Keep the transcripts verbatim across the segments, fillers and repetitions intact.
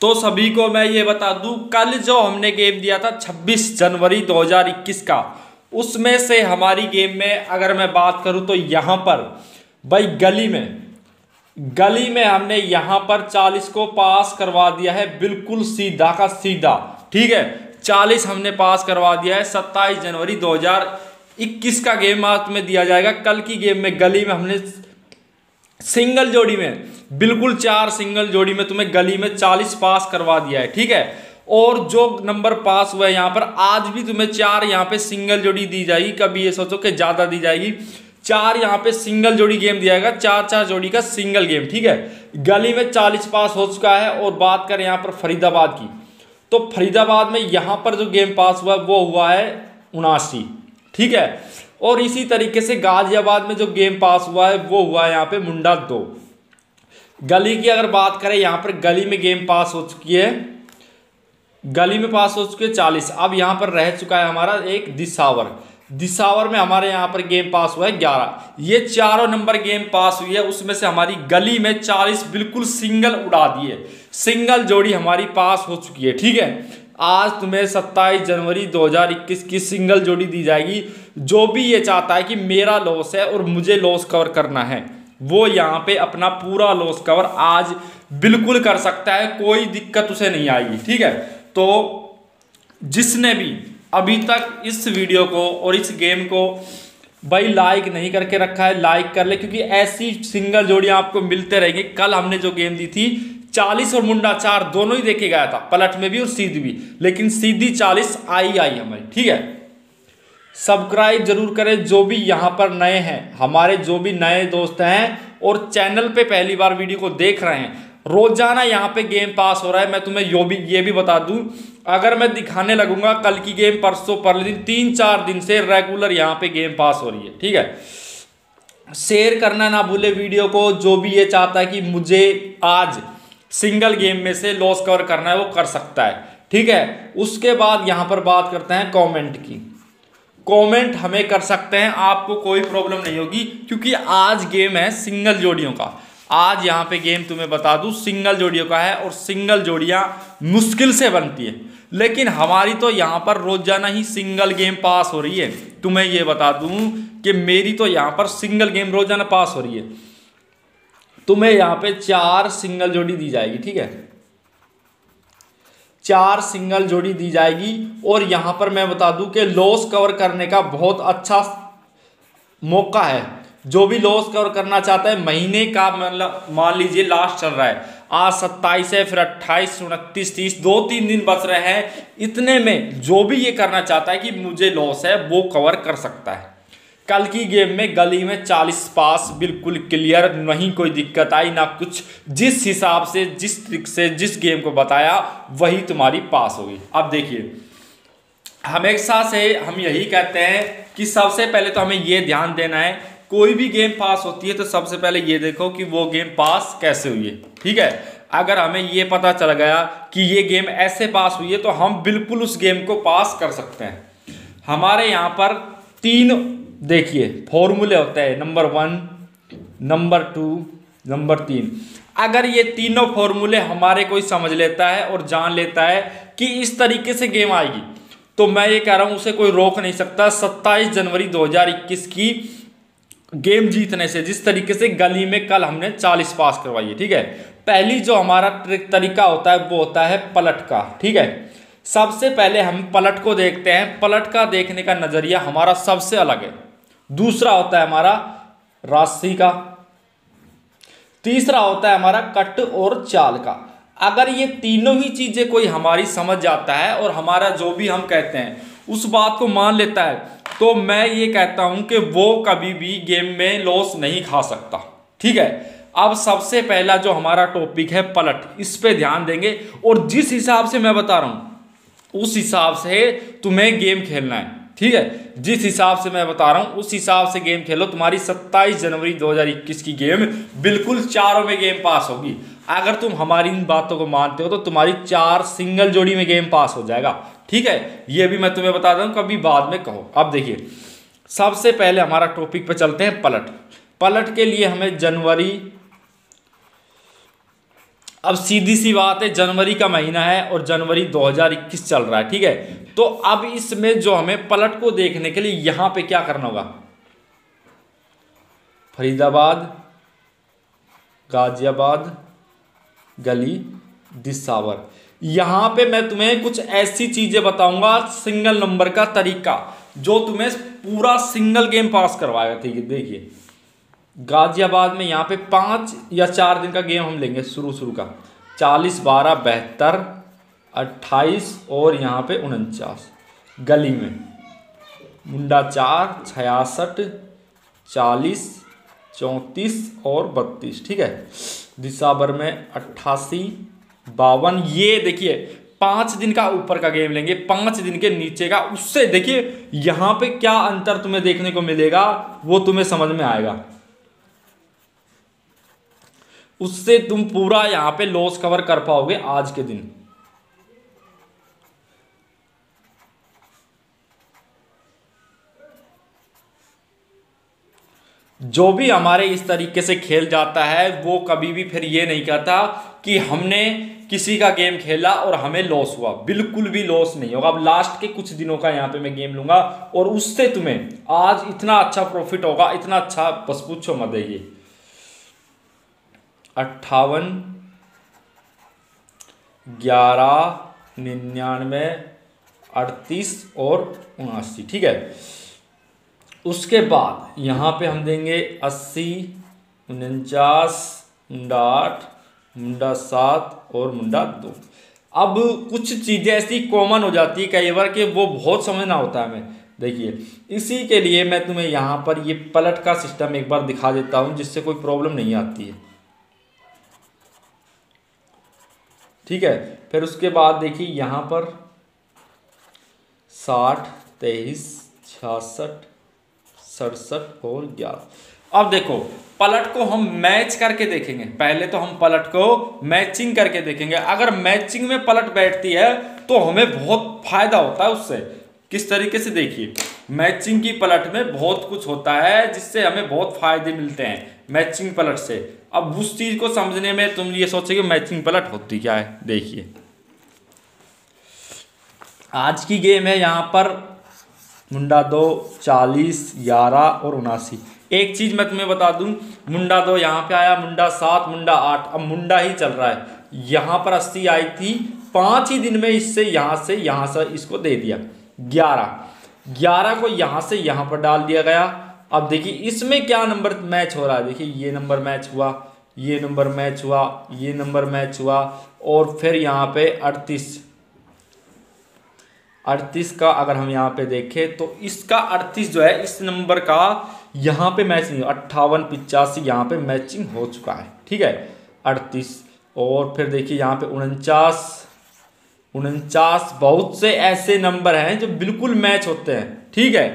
तो सभी को मैं ये बता दूं, कल जो हमने गेम दिया था छब्बीस जनवरी दो हज़ार इक्कीस का, उसमें से हमारी गेम में अगर मैं बात करूं तो यहाँ पर भाई गली में गली में हमने यहाँ पर चालीस को पास करवा दिया है, बिल्कुल सीधा का सीधा। ठीक है, चालीस हमने पास करवा दिया है। सत्ताईस जनवरी दो हज़ार इक्कीस का गेम आज में दिया जाएगा। कल की गेम में गली में हमने सिंगल जोड़ी में बिल्कुल चार सिंगल जोड़ी में तुम्हें गली में चालीस पास करवा दिया है। ठीक है, और जो नंबर पास हुआ है यहाँ पर, आज भी तुम्हें चार यहाँ पे सिंगल जोड़ी दी जाएगी। कभी ये सोचो कि ज्यादा दी जाएगी, चार यहाँ पे सिंगल जोड़ी गेम दिया जाएगा, चार चार जोड़ी का सिंगल गेम। ठीक है, गली में चालीस पास हो चुका है। और बात करें यहाँ पर फरीदाबाद की, तो फरीदाबाद में यहाँ पर जो गेम पास हुआ है वो हुआ है उनासी। ठीक है, और इसी तरीके से गाजियाबाद में जो गेम पास हुआ है वो हुआ है यहाँ पे मुंडा दो। गली की अगर बात करें, यहाँ पर गली में गेम पास हो चुकी है, गली में पास हो चुके चालीस। अब यहाँ पर रह चुका है हमारा एक दिसावर। दिसावर में हमारे यहाँ पर गेम पास हुआ है ग्यारह। ये चारों नंबर गेम पास हुई है, उसमें से हमारी गली में चालीस बिल्कुल सिंगल उड़ा दिए, सिंगल जोड़ी हमारी पास हो चुकी है। ठीक है, आज तुम्हें सत्ताईस जनवरी दो हज़ार इक्कीस की सिंगल जोड़ी दी जाएगी। जो भी ये चाहता है कि मेरा लॉस है और मुझे लॉस कवर करना है, वो यहाँ पे अपना पूरा लॉस कवर आज बिल्कुल कर सकता है, कोई दिक्कत उसे नहीं आएगी। ठीक है, तो जिसने भी अभी तक इस वीडियो को और इस गेम को भाई लाइक नहीं करके रखा है, लाइक कर ले, क्योंकि ऐसी सिंगल जोड़ियां आपको मिलते रहेंगी। कल हमने जो गेम दी थी चालीस और मुंडा चार दोनों ही देखे गया था, पलट में भी और सीधी भी, लेकिन सीधी चालीस आई आई हमारी। ठीक है, सब्सक्राइब जरूर करें जो भी यहाँ पर नए हैं, हमारे जो भी नए दोस्त हैं और चैनल पे पहली बार वीडियो को देख रहे हैं। रोजाना यहाँ पे गेम पास हो रहा है। मैं तुम्हें यो भी ये भी बता दूं, अगर मैं दिखाने लगूंगा कल की गेम, परसों परले दिन, तीन चार दिन से रेगुलर यहाँ पे गेम पास हो रही है। ठीक है, शेयर करना ना भूले वीडियो को। जो भी ये चाहता है कि मुझे आज सिंगल गेम में से लॉस कवर करना है वो कर सकता है। ठीक है, उसके बाद यहाँ पर बात करते हैं कमेंट की। कमेंट हमें कर सकते हैं, आपको कोई प्रॉब्लम नहीं होगी, क्योंकि आज गेम है सिंगल जोड़ियों का। आज यहाँ पे गेम तुम्हें बता दूं सिंगल जोड़ियों का है, और सिंगल जोड़ियाँ मुश्किल से बनती है, लेकिन हमारी तो यहाँ पर रोजाना ही सिंगल गेम पास हो रही है। तुम्हें ये बता दूं कि मेरी तो यहाँ पर सिंगल गेम रोजाना पास हो रही है। तुम्हें यहाँ पे चार सिंगल जोड़ी दी जाएगी। ठीक है, चार सिंगल जोड़ी दी जाएगी। और यहाँ पर मैं बता दूं कि लॉस कवर करने का बहुत अच्छा मौका है। जो भी लॉस कवर करना चाहता है, महीने का मतलब मान लीजिए लास्ट चल रहा है, आज सत्ताईस है, फिर अट्ठाईस, उनतीस, तीस, दो तीन दिन बच रहे हैं, इतने में जो भी ये करना चाहता है कि मुझे लॉस है वो कवर कर सकता है। कल की गेम में गली में चालीस पास बिल्कुल क्लियर, नहीं कोई दिक्कत आई ना कुछ। जिस हिसाब से, जिस ट्रिक से, जिस गेम को बताया वही तुम्हारी पास होगी। अब देखिए, हमेशा से हम यही कहते हैं कि सबसे पहले तो हमें ये ध्यान देना है, कोई भी गेम पास होती है तो सबसे पहले ये देखो कि वो गेम पास कैसे हुई है। ठीक है, अगर हमें ये पता चल गया कि ये गेम ऐसे पास हुई है तो हम बिल्कुल उस गेम को पास कर सकते हैं। हमारे यहाँ पर तीन देखिए फॉर्मूले होते हैं, number one, number two, number तीन। अगर ये तीनों फॉर्मूले हमारे कोई समझ लेता है और जान लेता है कि इस तरीके से गेम आएगी, तो मैं ये कह रहा हूँ उसे कोई रोक नहीं सकता सत्ताईस जनवरी दो हज़ार इक्कीस की गेम जीतने से। जिस तरीके से गली में कल हमने चालीस पास करवाई है। ठीक है, पहली जो हमारा ट्रिक तरीका होता है वो होता है पलट का। ठीक है, सबसे पहले हम पलट को देखते हैं। पलट का देखने का नजरिया हमारा सबसे अलग है। दूसरा होता है हमारा राशि का, तीसरा होता है हमारा कट और चाल का। अगर ये तीनों ही चीजें कोई हमारी समझ जाता है और हमारा जो भी हम कहते हैं उस बात को मान लेता है, तो मैं ये कहता हूं कि वो कभी भी गेम में लॉस नहीं खा सकता। ठीक है, अब सबसे पहला जो हमारा टॉपिक है पलट, इस पे ध्यान देंगे और जिस हिसाब से मैं बता रहा हूं उस हिसाब से तुम्हें गेम खेलना है। ठीक है, जिस हिसाब से मैं बता रहा हूं उस हिसाब से गेम खेलो। तुम्हारी सत्ताईस जनवरी दो हज़ार इक्कीस की गेम बिल्कुल चारों में गेम पास होगी। अगर तुम हमारी इन बातों को मानते हो तो तुम्हारी चार सिंगल जोड़ी में गेम पास हो जाएगा। ठीक है, ये भी मैं तुम्हें बता दूं, कभी बाद में कहो। अब देखिए, सबसे पहले हमारा टॉपिक पे चलते हैं पलट। पलट के लिए हमें जनवरी अब सीधी सी बात है, जनवरी का महीना है और जनवरी दो हज़ार इक्कीस चल रहा है, ठीक है। तो अब इसमें जो हमें पलट को देखने के लिए यहां पे क्या करना होगा, फरीदाबाद, गाजियाबाद, गली, दिसावर, यहां पे मैं तुम्हें कुछ ऐसी चीजें बताऊंगा, सिंगल नंबर का तरीका जो तुम्हें पूरा सिंगल गेम पास करवाएगा, ठीक है। देखिए गाजियाबाद में यहाँ पे पाँच या चार दिन का गेम हम लेंगे शुरू शुरू का, चालीस, बारह, बहत्तर, अट्ठाईस और यहाँ पे उनचास। गली में मुंडा चार, छियासठ, चालीस, चौंतीस और बत्तीस, ठीक है। दिसाबर में अट्ठासी, बावन। ये देखिए पाँच दिन का ऊपर का गेम लेंगे, पाँच दिन के नीचे का, उससे देखिए यहाँ पे क्या अंतर तुम्हें देखने को मिलेगा वो तुम्हें समझ में आएगा, उससे तुम पूरा यहां पे लॉस कवर कर पाओगे आज के दिन। जो भी हमारे इस तरीके से खेल जाता है वो कभी भी फिर ये नहीं कहता कि हमने किसी का गेम खेला और हमें लॉस हुआ, बिल्कुल भी लॉस नहीं होगा। अब लास्ट के कुछ दिनों का यहाँ पे मैं गेम लूंगा और उससे तुम्हें आज इतना अच्छा प्रॉफिट होगा, इतना अच्छा, बस पूछो मत। देखिए अट्ठावन, ग्यारह, निन्यानवे, अड़तीस और उनासी, ठीक है। उसके बाद यहाँ पे हम देंगे अस्सी, उनचास, मुंडा आठ, मुंडा सात और मुंडा दो। अब कुछ चीज़ें ऐसी कॉमन हो जाती है कई बार कि वो बहुत समझना होता है हमें। देखिए इसी के लिए मैं तुम्हें यहाँ पर ये पलट का सिस्टम एक बार दिखा देता हूँ जिससे कोई प्रॉब्लम नहीं आती है, ठीक है। फिर उसके बाद देखिए यहाँ पर साठ, तेईस, छियासठ, सड़सठ और ग्यारह। अब देखो पलट को हम मैच करके देखेंगे, पहले तो हम पलट को मैचिंग करके देखेंगे। अगर मैचिंग में पलट बैठती है तो हमें बहुत फायदा होता है उससे। किस तरीके से, देखिए मैचिंग की पलट में बहुत कुछ होता है जिससे हमें बहुत फायदे मिलते हैं मैचिंग पलट से। अब उस चीज को समझने में तुम ये सोचोगे मैचिंग पलट होती क्या है। देखिए आज की गेम है यहाँ पर मुंडा दो, चालीस, ग्यारह और उनासी। एक चीज मैं तुम्हें बता दूं, मुंडा दो यहाँ पे आया, मुंडा सात, मुंडा आठ, अब मुंडा ही चल रहा है। यहाँ पर अस्सी आई थी, पांच ही दिन में इससे यहाँ से यहाँ से इसको दे दिया। ग्यारह, ग्यारह को यहाँ से यहाँ पर डाल दिया गया। अब देखिए इसमें क्या नंबर मैच हो रहा है, देखिए ये नंबर मैच हुआ, ये नंबर मैच हुआ, ये नंबर मैच हुआ और फिर यहाँ पे अड़तीस, अड़तीस का अगर हम यहाँ पे देखें तो इसका अड़तीस जो है इस नंबर का यहाँ पे मैच नहीं, अट्ठावन, पिचासी यहाँ पे मैचिंग हो चुका है, ठीक है। अड़तीस और फिर देखिए यहाँ पे उनचास, उनचास, बहुत से ऐसे नंबर हैं जो बिल्कुल मैच होते हैं, ठीक है।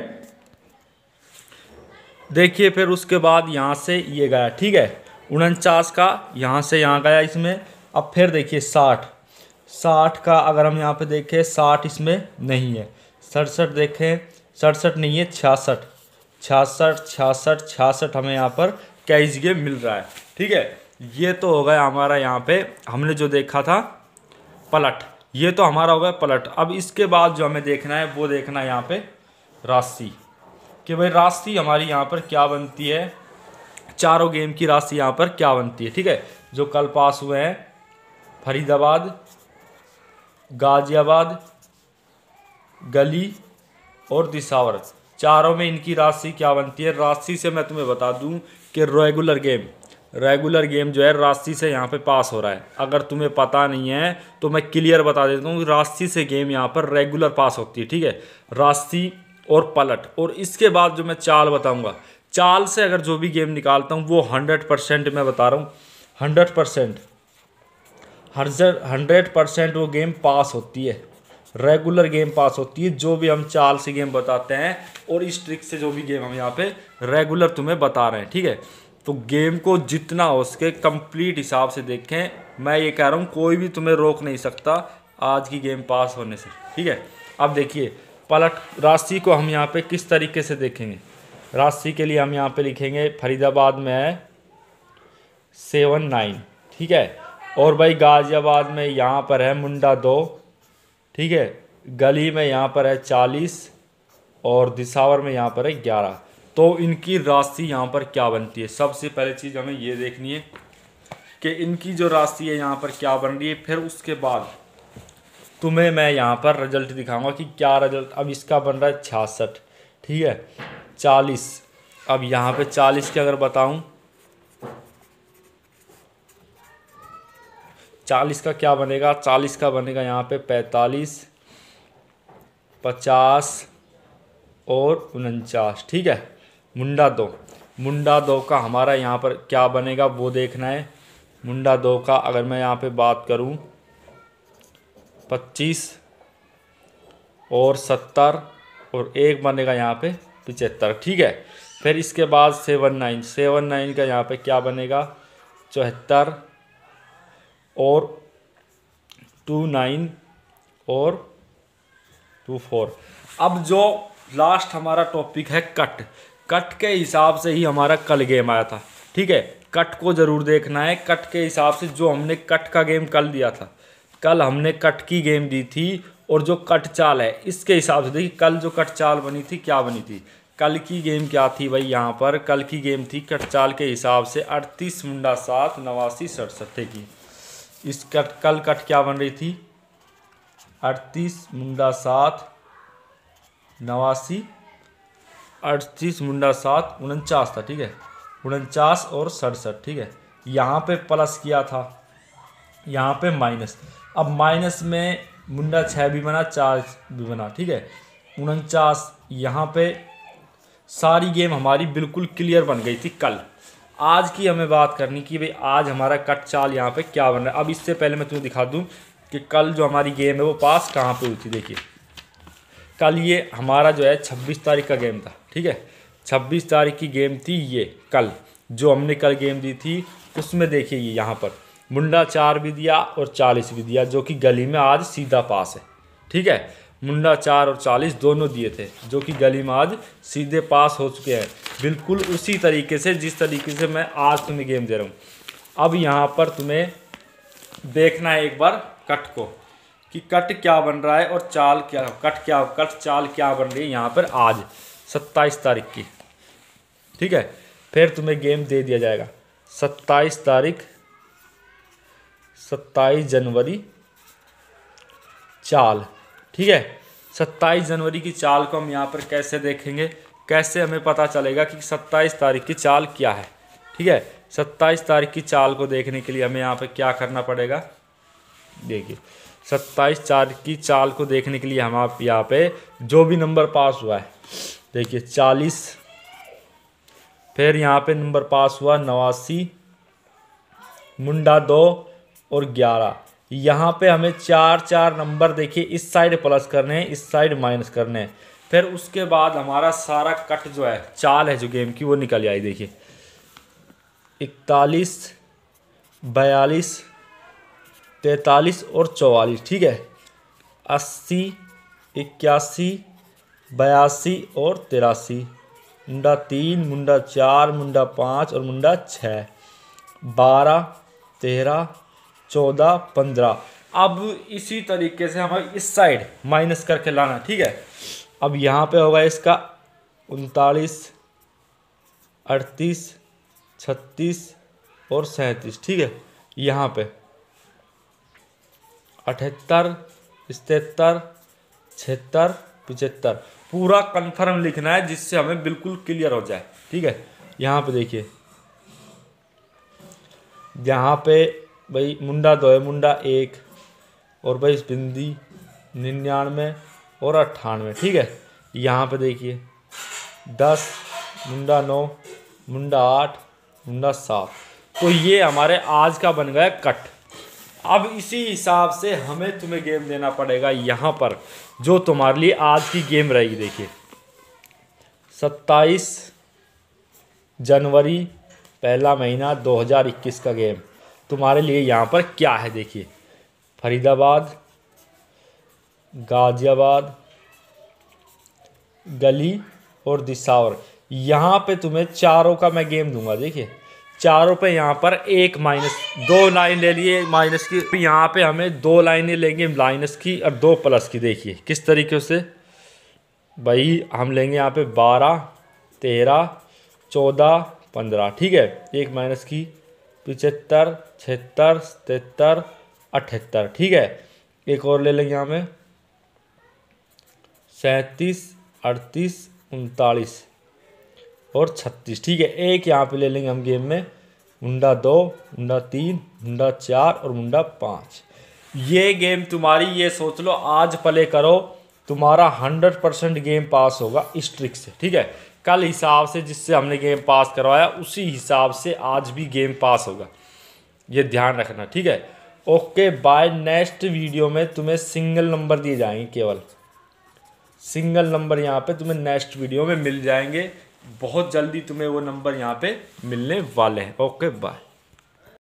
देखिए फिर उसके बाद यहाँ से ये गया, ठीक है, उनचास का यहाँ से यहाँ गया इसमें। अब फिर देखिए साठ, साठ का अगर हम यहाँ पे देखें साठ इसमें नहीं है। सड़सठ देखें, सड़सठ नहीं है, छियासठ, छियासठ, छियासठ, छियासठ हमें यहाँ पर कैश गेम मिल रहा है, ठीक है। ये तो हो गया हमारा यहाँ पे हमने जो देखा था पलट, ये तो हमारा हो गया पलट। अब इसके बाद जो हमें देखना है वो देखना है यहाँ पे राशि, कि भाई राशि हमारी यहाँ पर क्या बनती है, चारों गेम की राशि यहाँ पर क्या बनती है, ठीक है। जो कल पास हुए हैं फरीदाबाद, गाजियाबाद, गली और दिसावर, चारों में इनकी राशि क्या बनती है। राशि से मैं तुम्हें बता दूं कि रेगुलर गेम, रेगुलर गेम जो है राशि से यहाँ पे पास हो रहा है। अगर तुम्हें पता नहीं है तो मैं क्लियर बता देता हूँ, राशि से गेम यहाँ पर रेगुलर पास होती है, ठीक है। राशि और पलट, और इसके बाद जो मैं चाल बताऊँगा, चाल से अगर जो भी गेम निकालता हूँ वो हंड्रेड परसेंट मैं बता रहा हूँ, हंड्रेड परसेंट हंड्रेड परसेंट वो गेम पास होती है, रेगुलर गेम पास होती है। जो भी हम चाल से गेम बताते हैं और इस ट्रिक से जो भी गेम हम यहाँ पे रेगुलर तुम्हें बता रहे हैं, ठीक है। तो गेम को जितना हो सके कंप्लीट हिसाब से देखें, मैं ये कह रहा हूँ कोई भी तुम्हें रोक नहीं सकता आज की गेम पास होने से, ठीक है। अब देखिए पलट राशि को हम यहाँ पे किस तरीके से देखेंगे। राशि के लिए हम यहाँ पे लिखेंगे फरीदाबाद में है सेवन नाइन, ठीक है। और भाई गाजियाबाद में यहाँ पर है मुंडा दो, ठीक है। गली में यहाँ पर है चालीस और दिसावर में यहाँ पर है ग्यारह। तो इनकी राशि यहाँ पर क्या बनती है, सबसे पहले चीज़ हमें ये देखनी है कि इनकी जो राशि है यहाँ पर क्या बन रही है। फिर उसके बाद तुम्हें मैं यहाँ पर रिजल्ट दिखाऊंगा कि क्या रिजल्ट। अब इसका बन रहा है छियासठ, ठीक है, चालीस। अब यहाँ पे चालीस के अगर बताऊँ, चालीस का क्या बनेगा, चालीस का बनेगा यहाँ पे पैंतालीस, पचास और उनचास, ठीक है। मुंडा दो, मुंडा दो का हमारा यहाँ पर क्या बनेगा वो देखना है। मुंडा दो का अगर मैं यहाँ पे बात करूँ, पच्चीस और सत्तर और एक बनेगा यहाँ पे पचहत्तर, ठीक है। फिर इसके बाद सेवन नाइन, सेवन नाइन का यहाँ पे क्या बनेगा, चौहत्तर और टू नाइन और टू फोर। अब जो लास्ट हमारा टॉपिक है कट, कट के हिसाब से ही हमारा कल गेम आया था, ठीक है। कट को ज़रूर देखना है, कट के हिसाब से जो हमने कट का गेम कल दिया था, कल हमने कट की गेम दी थी और जो कट चाल है इसके हिसाब से देखिए कल जो कट चाल बनी थी क्या बनी थी। कल की गेम क्या थी भाई, यहाँ पर कल की गेम थी कट चाल के हिसाब से अड़तीस मुंडा सात नवासी सड़सठ की। इस कट कल कट क्या बन रही थी, अड़तीस मुंडा सात नवासी, अड़तीस मुंडा सात उनचास था, ठीक है, उनचास और सड़सठ, ठीक है। यहाँ पे प्लस किया था, यहाँ पे माइनस। अब माइनस में मुंडा छः भी बना, चार भी बना, ठीक है, उनचास। यहाँ पे सारी गेम हमारी बिल्कुल क्लियर बन गई थी कल। आज की हमें बात करनी कि भाई आज हमारा कट चाल यहाँ पे क्या बन रहा है। अब इससे पहले मैं तुम्हें दिखा दूँ कि कल जो हमारी गेम है वो पास कहाँ पे हुई थी। देखिए कल ये हमारा जो है छब्बीस तारीख का गेम था, ठीक है, छब्बीस तारीख की गेम थी ये कल जो हमने कल गेम दी थी। उसमें देखिए ये यहाँ पर मुंडा चार भी दिया और चालीस भी दिया जो कि गली में आज सीधा पास है, ठीक है। मुंडा चार और चालीस दोनों दिए थे जो कि गली में आज सीधे पास हो चुके हैं, बिल्कुल उसी तरीके से जिस तरीके से मैं आज तुम्हें गेम दे रहा हूँ। अब यहाँ पर तुम्हें देखना है एक बार कट को कि कट क्या बन रहा है और चाल क्या, कट क्या, कट चाल क्या बन रही है यहाँ पर आज सत्ताईस तारीख की, ठीक है। फिर तुम्हें गेम दे दिया जाएगा सत्ताईस तारीख, सत्ताईस जनवरी चाल, ठीक है। सत्ताईस जनवरी की चाल को हम यहाँ पर कैसे देखेंगे, कैसे हमें पता चलेगा कि सत्ताईस तारीख की चाल क्या है, ठीक है। सत्ताईस तारीख की चाल को देखने के लिए हमें यहाँ पर क्या करना पड़ेगा, देखिए सत्ताईस तारीख की चाल को देखने के लिए हम आप यहाँ पे जो भी नंबर पास हुआ है, देखिए चालीस, फिर यहाँ पे नंबर पास हुआ नवासी, मुंडा दो और ग्यारह। यहाँ पे हमें चार चार नंबर देखिए इस साइड प्लस करने हैं, इस साइड माइनस करने हैं। फिर उसके बाद हमारा सारा कट जो है चाल है जो गेम की वो निकल आई। देखिए इकतालीस, बयालीस, तैंतालीस और चौवालीस, ठीक है, अस्सी, इक्यासी, बयासी और तिरासी, मुंडा तीन, मुंडा चार, मुंडा पाँच और मुंडा छः, बारह, तेरह, चौदह, पंद्रह। अब इसी तरीके से हमें इस साइड माइनस करके लाना, ठीक है। अब यहाँ पे होगा इसका उनतालीस, अड़तीस, छत्तीस और सैंतीस, ठीक है। यहाँ पे अठहत्तर, तिहत्तर, छिहत्तर, पचहत्तर पूरा कन्फर्म लिखना है जिससे हमें बिल्कुल क्लियर हो जाए, ठीक है। यहाँ पे देखिए यहाँ पे भाई मुंडा दो है, मुंडा एक और भाई बिंदी निन्यानवे और अट्ठानवे, ठीक है। यहाँ पे देखिए दस, मुंडा नौ, मुंडा आठ, मुंडा सात। तो ये हमारे आज का बन गया कट। अब इसी हिसाब से हमें तुम्हें गेम देना पड़ेगा यहाँ पर जो तुम्हारे लिए आज की गेम रहेगी। देखिए सत्ताईस जनवरी पहला महीना दो हज़ार इक्कीस का गेम तुम्हारे लिए यहाँ पर क्या है। देखिए फरीदाबाद, गाजियाबाद, गली और दिसावर, यहाँ पे तुम्हें चारों का मैं गेम दूंगा। देखिए चारों पे यहाँ पर एक माइनस, दो लाइन ले लिए माइनस की, यहाँ पे हमें दो लाइनें लेंगे माइनस की और दो प्लस की। देखिए किस तरीके से भाई हम लेंगे यहाँ पे बारह, तेरह, चौदह, पंद्रह, ठीक है, एक माइनस की, पिचहत्तर, छिहत्तर, सतहत्तर, अठहत्तर, ठीक है। एक और ले लेंगे यहाँ में सैंतीस, अड़तीस, उनतालीस और छत्तीस, ठीक है। एक यहाँ पे ले लेंगे हम गेम में मुंडा दो, मुंडा तीन, मुंडा चार और मुंडा पाँच। ये गेम तुम्हारी, ये सोच लो आज प्ले करो तुम्हारा हंड्रेड परसेंट गेम पास होगा इस ट्रिक से, ठीक है। कल हिसाब से जिससे हमने गेम पास करवाया उसी हिसाब से आज भी गेम पास होगा, ये ध्यान रखना, ठीक है। Okay bye. नेक्स्ट वीडियो में तुम्हें सिंगल नंबर दिए जाएंगे, केवल सिंगल नंबर यहाँ पे तुम्हें नेक्स्ट वीडियो में मिल जाएंगे। बहुत जल्दी तुम्हें वो नंबर यहाँ पे मिलने वाले हैं। Okay bye.